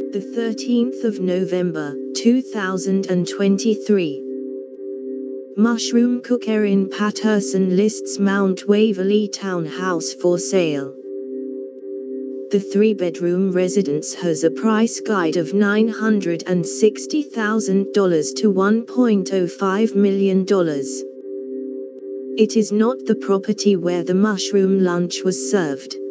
The 13th of November, 2023. Mushroom cook Erin Patterson lists Mount Waverley townhouse for sale. The 3-bedroom residence has a price guide of $960,000 to $1.05 million. It is not the property where the mushroom lunch was served.